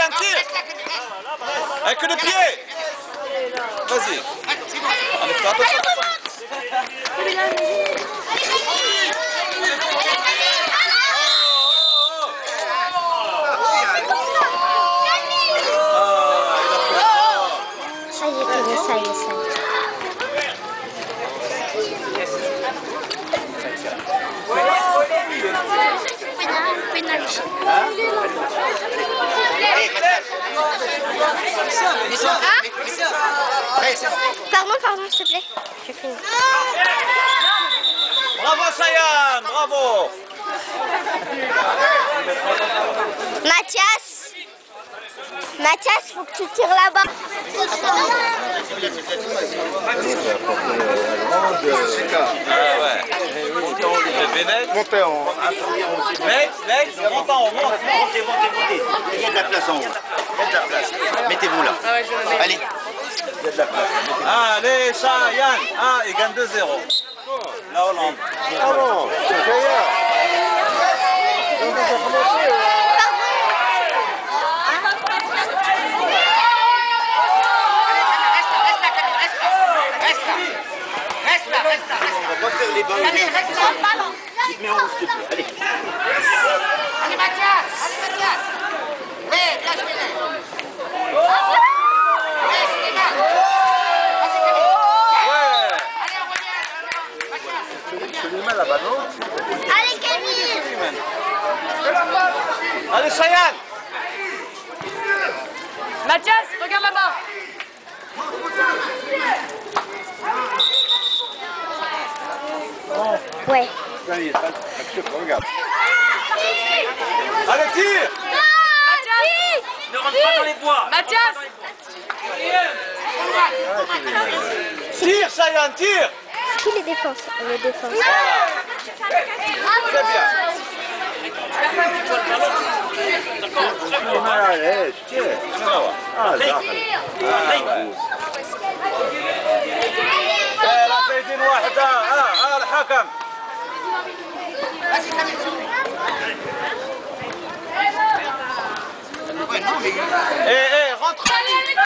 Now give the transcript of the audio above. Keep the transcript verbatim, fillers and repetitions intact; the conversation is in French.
Sayan, tire. Avec le pied. Vas-y. Allez, fais attention. Ça y est, ça y est, ça y est. Pardon, pardon, s'il te plaît. Je finis. Bravo Sayan, bravo. Mathias, Mathias, faut que tu tires là-bas. Ah ouais. Montez en haut. Mec, mec, monte en haut, monte. Montez, montez, montez. Il y a de la place en haut. Il y a de la place. Mettez-vous là. Allez. Il y a de la place. Allez, Sayan. Ah, il gagne deux zéro. La Hollande. Ah non, c'est Sayan. Les ballons. Allez, reste dans le ballon. Mais on s'il te plaît. Allez. Allez, Mathias. Allez, Mathias. Oui, bien joué. Oui, c'est bien. Vas-y, Camille. Ouais. Allez, on revient. Mathias. C'est lui mal là-bas, non? Allez, Camille. Allez, Sayan. Mathias, regarde là-bas. Ouais. Allez, regarde. Allez, tire. Mathias, Ne rentre pas dans les bois. Mathias. Tire, Sayan, tire. C'est qui les défenses? Les défenses. Très bien. Allez, tiens. Ah, Ah, لا زايدين واحدة. اه اه الحكم. Vas-y, Camille. ايه ايه rentre.